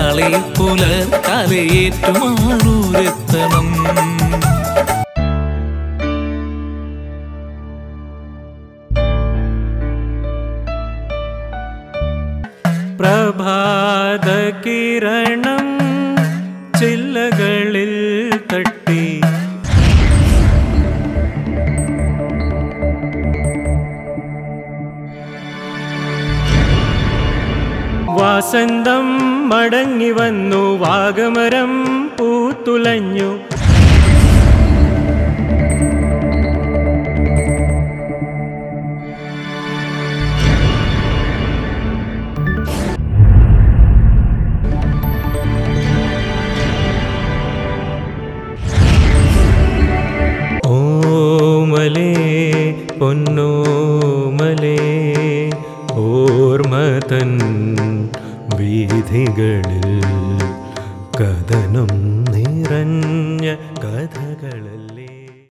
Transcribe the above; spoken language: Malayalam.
നാളെ പുലർക്കാലയേറ്റുമാളൂരെത്തണം. പ്രഭാതകിരണം ചില്ലകളിൽ തട്ടി വാസന്തം മടങ്ങി വന്നു, വാഗമരം പൂത്തുലഞ്ഞു. ഓമലേ പൊന്നോമലേ ഓർമ്മതൻ വീഥികളിൽ കഥനം നിറഞ്ഞ കഥകളിൽ